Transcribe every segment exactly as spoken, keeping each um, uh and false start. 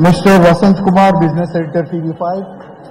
Mister Vasant Kumar, Business Editor, T V five.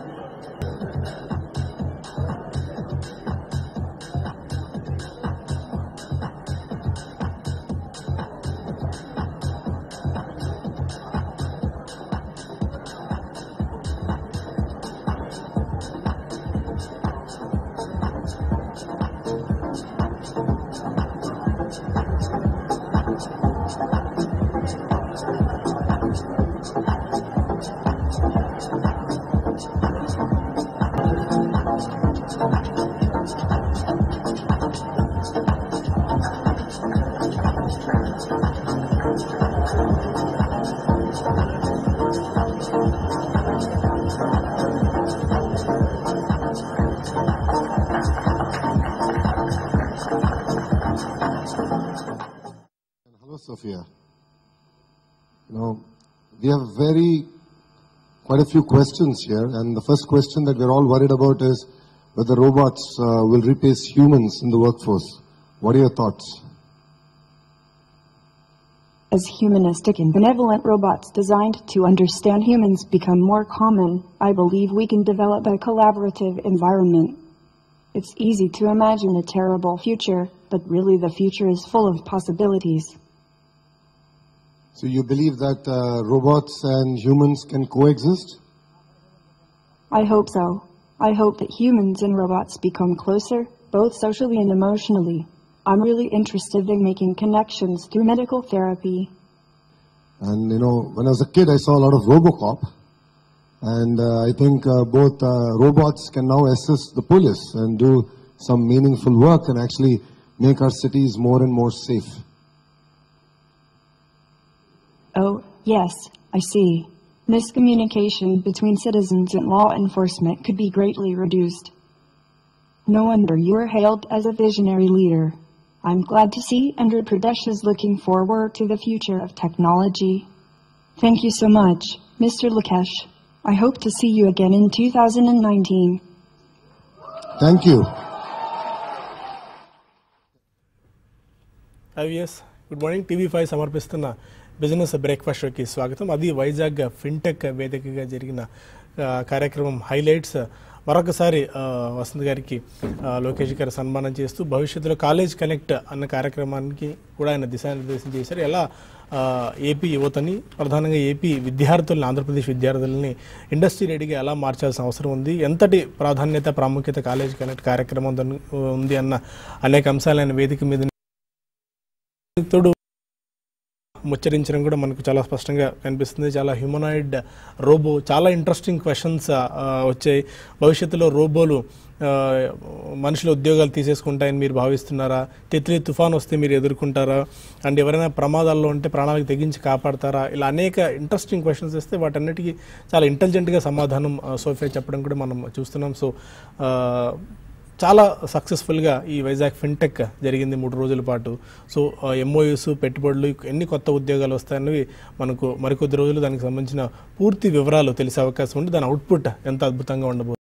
Hello, Sophia. You know, we have very, quite a few questions here, and the first question that we're all worried about is whether robots uh, will replace humans in the workforce. What are your thoughts? As humanistic and benevolent robots designed to understand humans become more common, I believe we can develop a collaborative environment. It's easy to imagine a terrible future, but really the future is full of possibilities. So you believe that uh, robots and humans can coexist? I hope so. I hope that humans and robots become closer, both socially and emotionally. I'm really interested in making connections through medical therapy. And you know, when I was a kid, I saw a lot of RoboCop. And uh, I think uh, both uh, robots can now assist the police and do some meaningful work and actually make our cities more and more safe. Oh, yes, I see. Miscommunication between citizens and law enforcement could be greatly reduced. No wonder you are hailed as a visionary leader. I'm glad to see Andhra Pradesh is looking forward to the future of technology. Thank you so much, Mister Lukesh. I hope to see you again in two thousand nineteen. Thank you. Hi, yes. Good morning. T V five సమర్పిస్తున్న business breakfast షోకి స్వాగతం. అది Vizag fintech వేదికగా జరిగిన కార్యక్రమం highlights. మరొకసారి వసంత్ గారికి లోకేష్ గారు సన్మానం చేస్తూ భవిష్యత్తులో కాలేజ్ కనెక్ట్ అన్న కార్యక్రమానికి కూడా ఆయన దిశానిర్దేశం చేశారు. ఎలా ఏపీ యువతని, ప్రధానంగా ఏపీ విద్యార్థులని, ఆంధ్రప్రదేశ్ విద్యార్థులని ఇండస్ట్రీ రెడీగా ఎలా మార్చాల్సిన అవసరం ఉంది, ఎంతటి ప్రాధాన్యత ప్రాముఖ్యత కాలేజ్ కనెక్ట్ కార్యక్రమం ఉంది అన్న అనేక అంశాలు ఆయన వేదిక మీద తోడు ముచ్చరించడం కూడా మనకు చాలా స్పష్టంగా కనిపిస్తుంది. చాలా హ్యూమనాయిడ్ రోబో, చాలా ఇంట్రెస్టింగ్ క్వశ్చన్స్ వచ్చాయి. భవిష్యత్తులో రోబోలు మనుషుల ఉద్యోగాలు తీసేసుకుంటాయని మీరు భావిస్తున్నారా? తిత్లీ తుఫాన్ వస్తే మీరు ఎదుర్కొంటారా? అండ్ ఎవరైనా ప్రమాదాల్లో ఉంటే ప్రాణాలకు తెగించి కాపాడతారా? ఇలా అనేక ఇంట్రెస్టింగ్ క్వశ్చన్స్ వస్తే వాటన్నిటికీ చాలా ఇంటెలిజెంట్గా సమాధానం సోఫియా చెప్పడం కూడా మనం చూస్తున్నాం. సో చాలా సక్సెస్ఫుల్గా ఈ వైజాగ్ ఫిన్టెక్ జరిగింది మూడు రోజుల పాటు. సో ఎంఓయూస్, పెట్టుబడులు, ఎన్ని కొత్త ఉద్యోగాలు వస్తాయన్నవి మనకు మరికొద్ది రోజులు దానికి సంబంధించిన పూర్తి వివరాలు తెలిసే అవకాశం ఉంది. దాని అవుట్పుట్ ఎంత అద్భుతంగా ఉండబోతుంది.